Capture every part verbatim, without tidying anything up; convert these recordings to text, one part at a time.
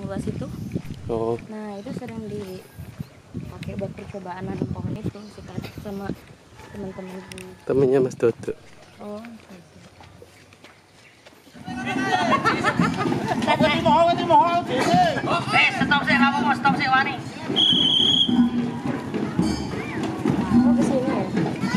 luas itu. Oh. Nah itu sering dipakai buat percobaan nanam pohon itu si Kadek sama teman-teman. Temennya Mas Dodo. Oh. Eh, stop sih, kamu mau stop sih Wani. Oh kesini ya?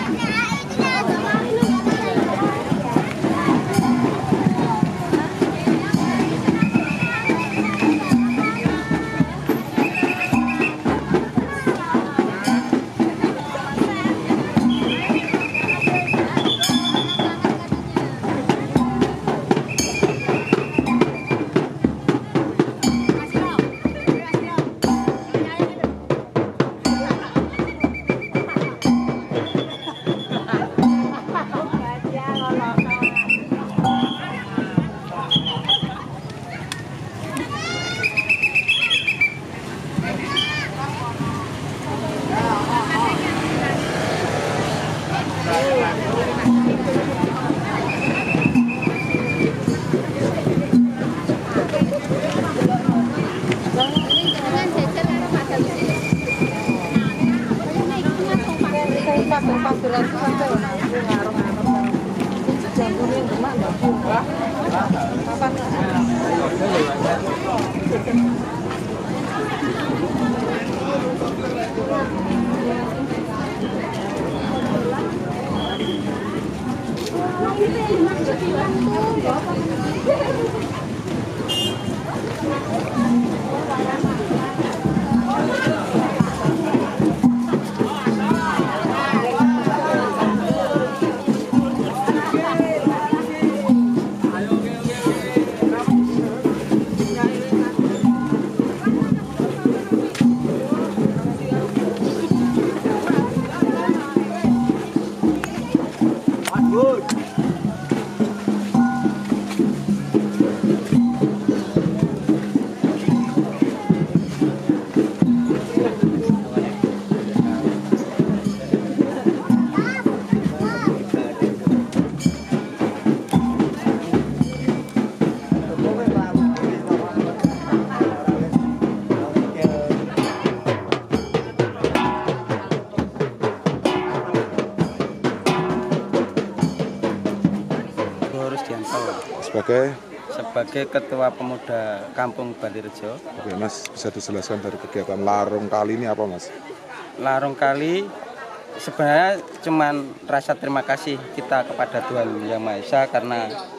Sebagai sebagai Ketua Pemuda Kampung Balirejo. Oke, Mas, bisa dijelaskan dari kegiatan Larung Kali ini apa, Mas? Larung Kali sebenarnya cuman rasa terima kasih kita kepada Tuhan Yang Maha Esa karena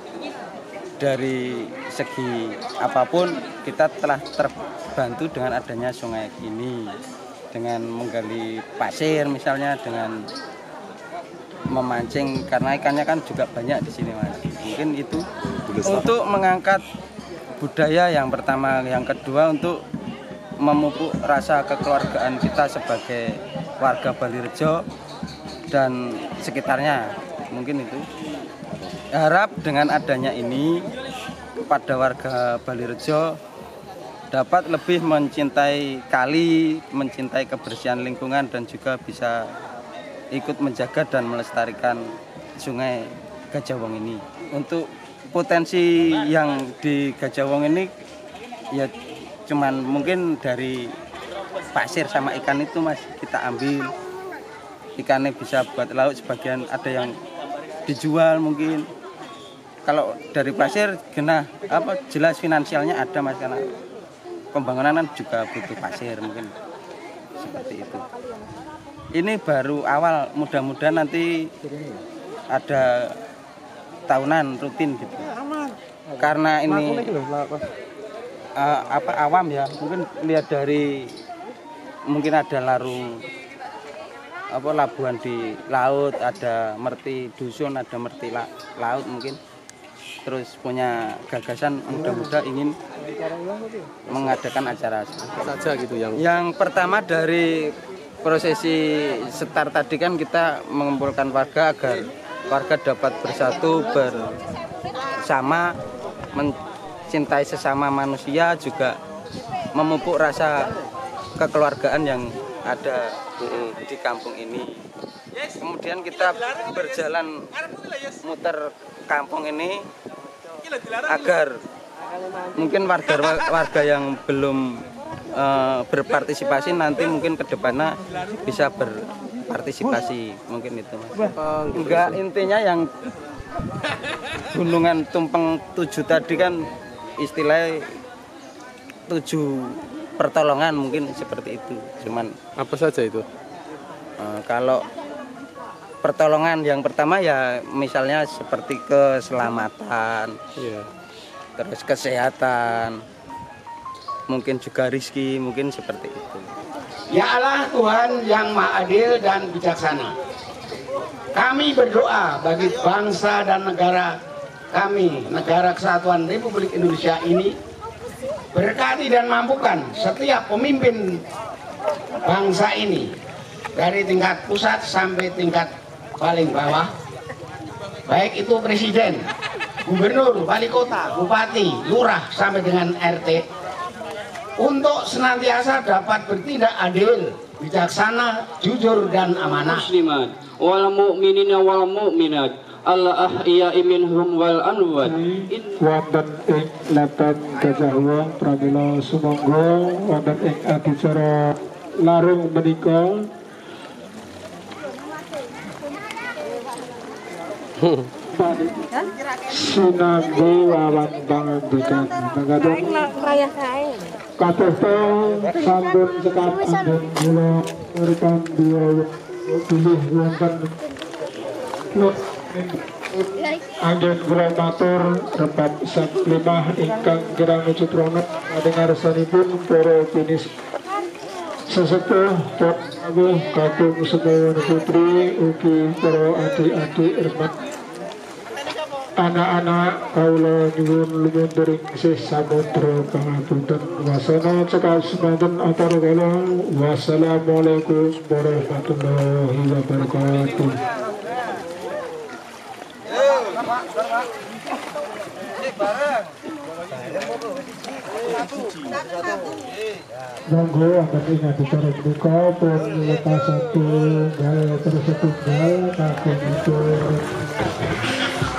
dari segi apapun kita telah terbantu dengan adanya sungai ini, dengan menggali pasir misalnya, dengan memancing karena ikannya kan juga banyak di sini, Mas. Mungkin itu untuk mengangkat budaya yang pertama, yang kedua untuk memupuk rasa kekeluargaan kita sebagai warga Balirejo dan sekitarnya. Mungkin itu. Harap dengan adanya ini kepada warga Balirejo dapat lebih mencintai kali, mencintai kebersihan lingkungan dan juga bisa ikut menjaga dan melestarikan sungai Gajahwong ini. Untuk potensi yang di Gajahwong ini ya cuman mungkin dari pasir sama ikan itu, Mas, kita ambil ikannya bisa buat laut, sebagian ada yang dijual mungkin. Kalau dari pasir genah apa jelas finansialnya ada, Mas, karena pembangunan juga butuh pasir mungkin seperti itu. Ini baru awal, mudah-mudahan nanti ada tahunan rutin gitu. Karena ini uh, apa awam ya, mungkin lihat dari mungkin ada larung apa labuhan di laut, ada merti dusun, ada merti la, laut mungkin. Terus punya gagasan mudah-mudahan ingin mengadakan acara saja gitu yang yang pertama dari prosesi setar tadi kan kita mengumpulkan warga agar warga dapat bersatu bersama, mencintai sesama manusia, juga memupuk rasa kekeluargaan yang ada di kampung ini. Kemudian kita berjalan muter kampung ini agar mungkin warga warga yang belum uh, berpartisipasi nanti mungkin ke depannya bisa berpartisipasi, mungkin itu. Enggak, intinya yang gunungan tumpeng tujuh tadi kan istilahnya tujuh pertolongan, mungkin seperti itu. Cuman apa saja itu? Uh, kalau pertolongan yang pertama ya misalnya seperti keselamatan, yeah. Terus kesehatan, mungkin juga rizki, mungkin seperti itu. Ya Allah Tuhan yang Maha Adil dan bijaksana, kami berdoa bagi bangsa dan negara kami, Negara Kesatuan Republik Indonesia ini, berkati dan mampukan setiap pemimpin bangsa ini dari tingkat pusat sampai tingkat paling bawah, baik itu presiden, gubernur, wali kota, bupati, lurah sampai dengan R T, untuk senantiasa dapat bertindak adil, bijaksana, jujur dan amanah. Muslimat wal mu'minina wal mu'minat Allah ahya'i minhum wal anwat. Wonten ing Lepen Gajah Wong pramila sumangga wonten ing adicara larung menika sinangga wawan pangandikan manggadung kadosta sampun cekap anggen kula ngrikan dia pilih wonten anggen kula matur repat saklimah ingkang kirang citronet ngadengarsanipun para jenis sesepuh Prabu kakung sedaya putri ugi para adik-adik repat anak-anak kaula nyuwun lumunturing sih samudra pangapunten wasana cekal semanten antara kala. Wassalamualaikum warahmatullahi wabarakatuh. Monggo akan ingat bicara buka pun lepas satu gal terus setunggal kakek itu.